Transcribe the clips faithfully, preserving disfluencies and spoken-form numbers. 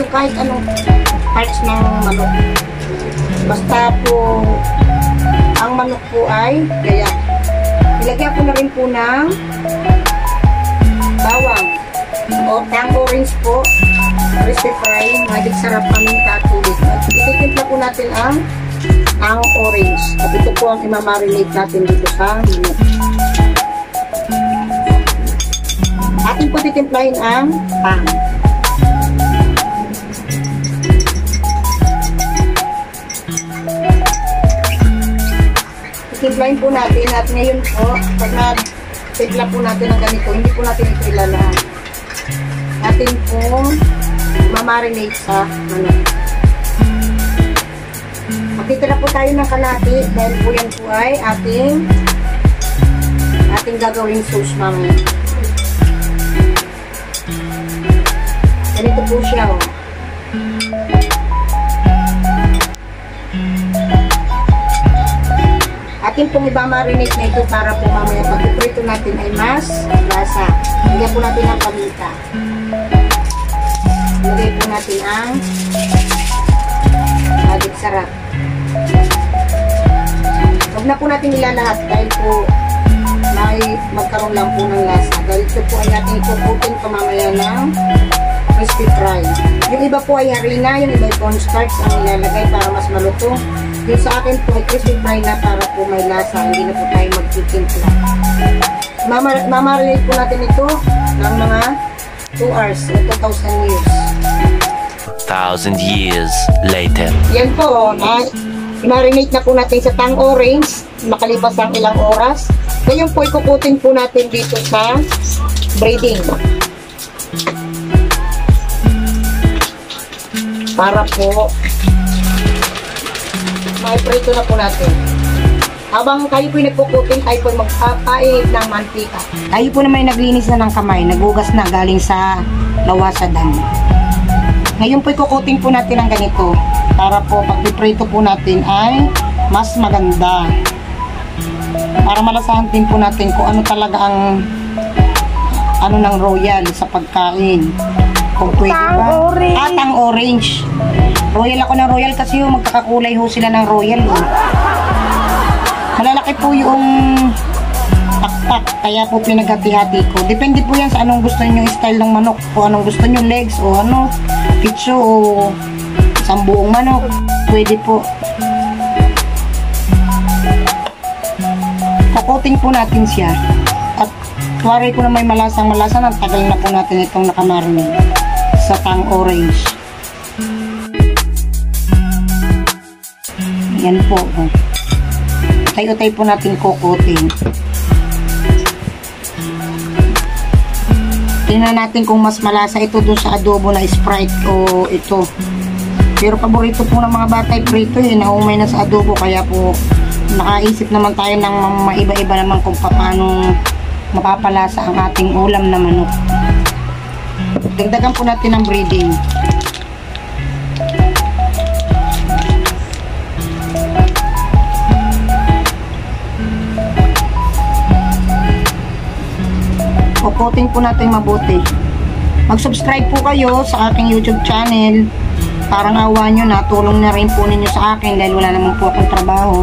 yung kahit anong parts ng manok. Basta po, ang manok po ay gaya. Ilagyan ko na rin po ng bawang o tang orange po, crispy fry, magic sarap paminta at ulit. Ititimpla po natin ang ang orange. At ito po ang imamarinate natin dito sa manok. Atin po titimplahin ang pang. Titimplahin po natin at ngayon po, pag nag-timpla po natin ng ganito, hindi po natin ito ilalahan. Atin po mamarinate sa manok. Magtitira po tayo ng kalati dahil po yan po ay ating ating gagawing sauce mamaya. Ganito po siya, oh. Atin pong iba-marinate na ito para po mamaya pag-prito natin ay mas lasa. Lagyan po natin ang paminta. Lagyan po natin ang magic sarap. Huwag na po natin ilalahat dahil po may magkaroon lang po ng lasa. Dahil ito po ay ating ikukutin pa mamaya ng crispy fry. Yung iba po ay harina, yung iba ay cornstarch ang ilalagay para mas maluto. Yung sa akin po ay crispy fry na para po may lasa. Hindi na po tayo mag-timpla. Mamarinate po natin ito ng mga two hours o two thousand years. Thousand years later. Yan po, na marinate na po natin sa tang orange. Makalipas ang ilang oras. Ngayon po ikukutin po natin dito sa breading. Para po may prito na po natin. Habang kayo po nagpukutin, tayo po magpapainit ng mantika. Tayo po naman naglinis na ng kamay, nagugas na galing sa lawasadan. Ngayon po ikukutin po natin ang ganito para po pag piprito po natin ay mas maganda. Para malasahan din po natin kung ano talaga ang ano ng royal sa pagkain. Kung pwede ba? Orange. At ang orange. Royal ako ng royal kasi yung magkakakulay ho sila ng royal. Oh. Malalaki po yung taktak, kaya po pinaghati-hati ko. Depende po yan sa anong gusto nyo style ng manok. O anong gusto nyo, legs o ano, pitso o isang buong manok. Pwede po. Kukutin po natin siya. At tuwari ko na may malasang malasa, ang tagal na po natin itong nakamarinate sa tang orange. Yan po. Utay-utay po natin kukutin. Tingnan natin kung mas malasa ito dun sa adobo na Sprite o ito. Pero paborito po ng mga batay prito eh. Naumay na sa adobo kaya po nakaisip naman tayo ng maiba-iba naman kung paano mapapalasa ang ating ulam na manok. Dagdagan po natin ang breading. Kukutin po natin mabuti. Mag-subscribe po kayo sa aking YouTube channel. Parang awa nyo na, tulong na rin po ninyo sa akin dahil wala naman po akong trabaho.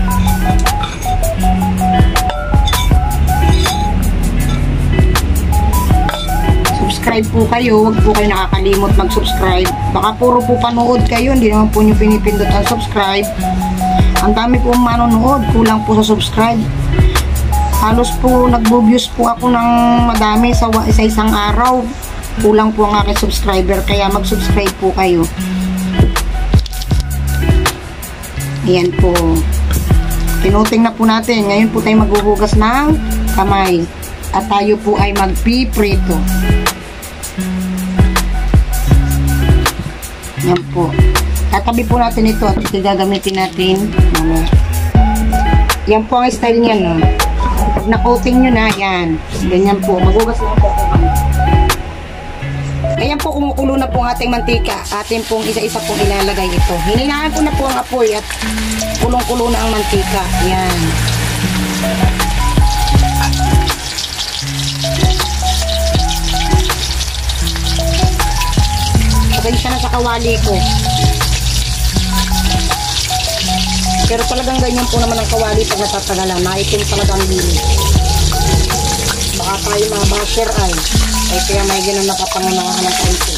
Subscribe po kayo, huwag po kayo nakakalimot mag-subscribe. Baka puro po panood kayo, hindi naman po nyo pinipindot ang subscribe. Ang dami po manonood, kulang po sa subscribe. Halos po nagbo-views po ako ng madami sa isa-isang araw. Kulang po ang aking subscriber, kaya mag-subscribe po kayo. Ayan po. Tinuting na po natin. Ngayon po tayo maghuhugas ng kamay. At tayo po ay magpiprito. Ayan po. Tatabi po natin ito at ito gagamitin natin. Yan po ang style niya, no? Pag na-coating nyo na, yan. Ganyan po. Maghugas na po. Ayan po, kumukulo na po ang ating mantika. Atin pong isa-isa pong ilalagay ito. Hininaan ko na po ang apoy at kulong-kulo na ang mantika. Ayan. Pasensya na sa kawali ko. Pero talagang ganyan po naman ang kawali pag natatagalan. Maitim talagang bili. Baka tayo mga basher ay. Ay kaya may ganun nakapangunahan ng kaunti.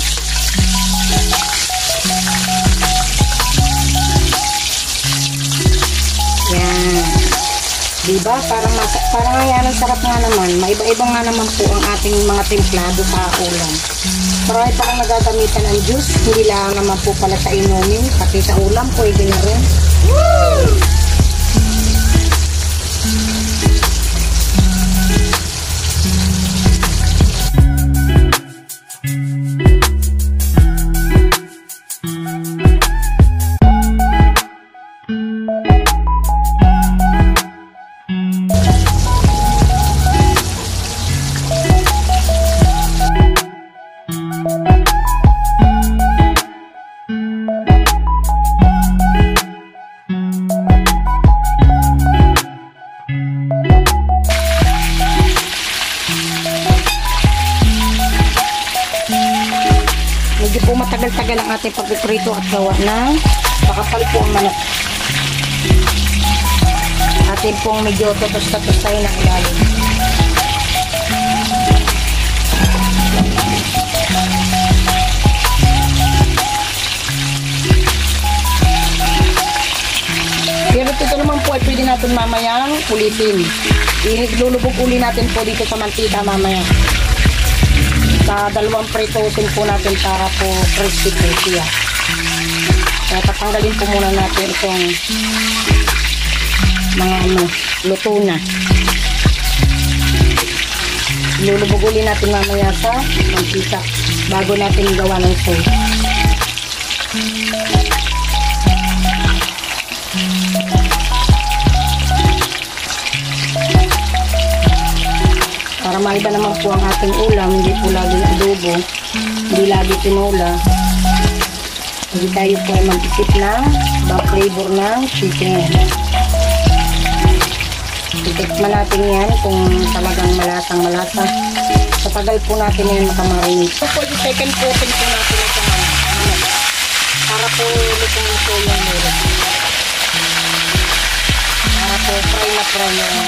Yan. Diba? Parang, parang yan ang sarap nga naman. Maiba-iba nga naman po ang ating mga templado sa ulam. Marami parang nagagamitan ang juice. Hindi lang naman po pala sa inumin. Pati sa ulam, pwede na rin. Woo! Medyo po matagal-tagal ang ating pagpiprito at gawa na makapal po ang manok. Atin pong medyo tutos-tutosayin ang ilalim. Pero ito naman po ay pwede natin mamayang ulitin. Ihiglulubog uli natin po dito sa mantika mamaya. Sa dalawang pritosin po natin para po crispy po siya. Kaya tatanggalin po muna natin itong mga ano, luto na. Lulubog uli natin mamaya sa mantika bago natin gawa ng sauce. Para maiba naman po ang ating ulam, hindi po lagi adobo, hindi lagi tinola. Hindi tayo po ay mag-isip ng ibang flavor ng chicken. Titikman natin yan kung talagang malasang malasa. Sa tagal po natin yan makamarinig. So po, the second coating po natin ito naman. Para po lutong ito yung meron. Para po fry na fry yung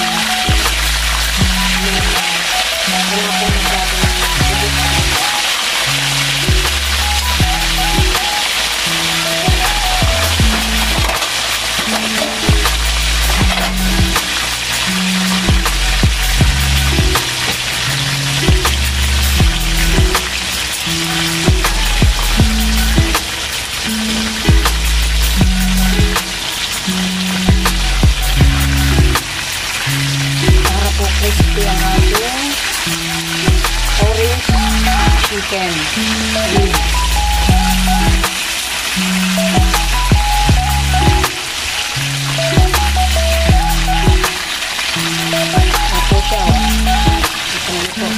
wala po nagagawin ng para po crispy ang ating orange chicken. Mm. Ito siya. Ito na ito.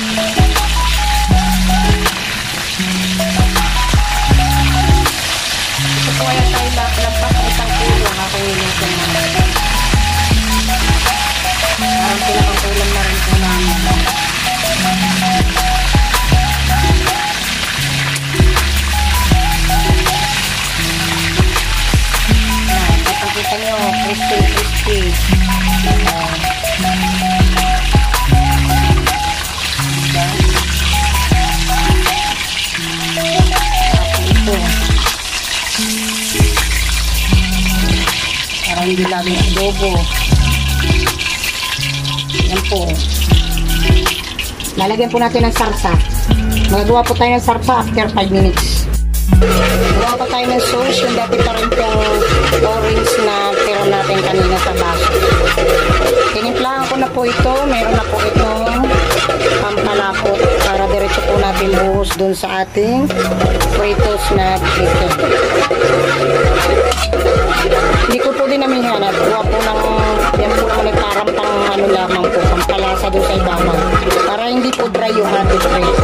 Ito po kaya tayo lampas sa isang kilo. Nakakulitin ko na. Parang pinakakulam na rin po namin. Kita nyo, crispy, crispy. Uh, ito. Para hindi laging adobo. Yan po. Lalagyan po natin ng sarsa. Magagawa po tayo ng sarsa after five minutes. Gawa pa tayo ng sauce, yung dati pa rin pong orange na tiro natin kanina sa baso. Tinimplahan ko na po ito, meron na po itong pampalapot para diretso po natin buhos dun sa ating fritos na chicken. Hindi ko po din namin hanap, gawa po ng, yan po naman parang pang ano lamang po, pampalasa dun sa ibabaw. Para hindi po dry yung ating frito.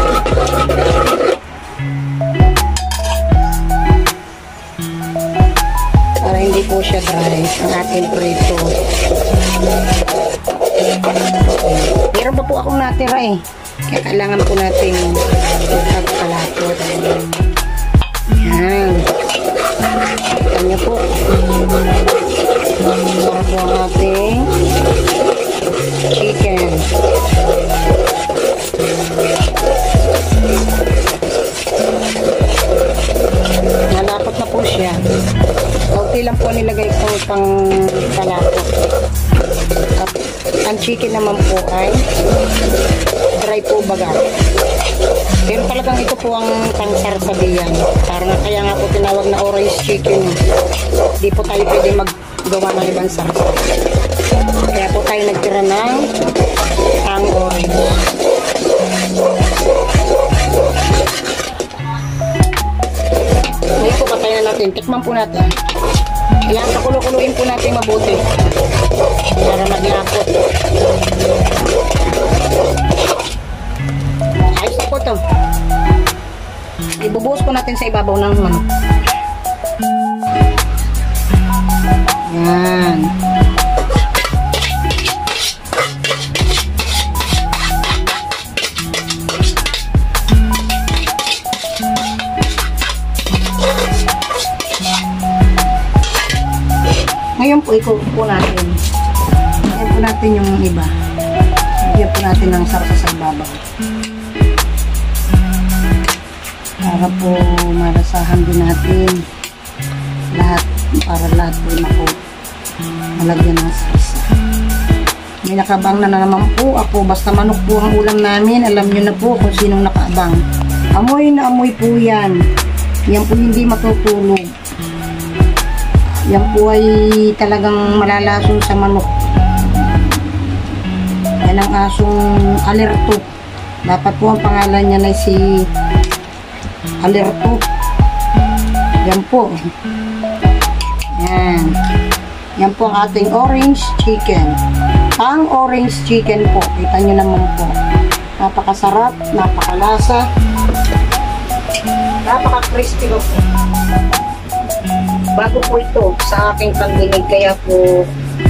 Para hindi po siya dry ang ating prito. Meron pa po akong natira eh. Kaya kailangan po natin magpapalapot. Yan. Kita niyo po. Sarap po ang ating chicken. Nalapot na po siya. Kaunti lang po nilagay ko pang kalapot. At ang chicken naman po ay dry po baga. Pero talagang ito po ang pangsarsabihan. Parang kaya nga po tinawag na orange chicken. Di po tayo pwede maggawa ng ibang sarsa. Kaya po tayo nagtira ng ang orange. Ngayon po patayin na natin. Tikman po natin. Kailangan pakulo-kuluin po natin mabuti para maglapot. Ayos na po ito. Ibubuhos po natin sa ibabaw ng manok. Yan. Ngayon po, ikuha po natin. Ngayon po natin yung iba. Ngayon po natin ng sarsa sa ibabaw. Para po marasahan din natin lahat. Para lahat po mako malagyan ng sarsa. May nakabang na, na naman po ako. Basta manok po ang ulam namin. Alam nyo na po kung sinong nakaabang. Amoy na amoy po yan. Yan po hindi matutulog. Yan po ay talagang malalason sa manok. Yan ang asong alerto. Dapat po ang pangalan niya na si alerto. Yan po. Yan. Yan po ang ating orange chicken. Ang orange chicken po. Kita nyo naman po. Napakasarap, napakalasa, napaka-crispy po. Bago po ito sa aking pangdinig, kaya po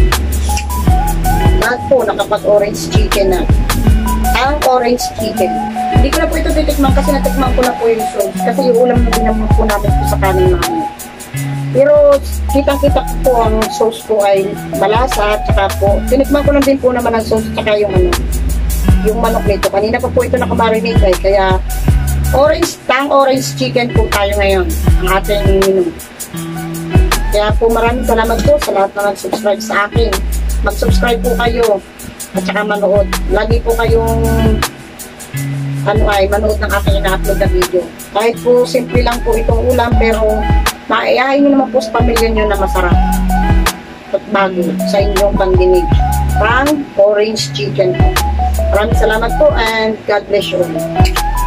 lahat po nakapag-orange chicken na. Ang orange chicken. Hindi ko na po ito titikman kasi natikman ko na po yung sauce. Kasi yung ulam na din naman po namin po sa kanin namin. Pero kitang-kita po ang sauce po ay malasa at saka po, tinikman ko na din po naman ang sauce at saka yung ano, yung manok nito. Kanina pa po ito nakamarinate ay kaya orange, tang orange chicken po tayo ngayon. Ang ating menu. Kaya po maraming salamat po sa lahat na nag-subscribe sa akin. Mag-subscribe po kayo at saka manood. Lagi po kayong ano ay manood ng aking ina-upload na video. Kahit po simple lang po itong ulam pero maiahay nyo naman po sa pamilya nyo na masarap at bago sa inyong pangdinig. Pang orange chicken po. Maraming salamat po and God bless you all.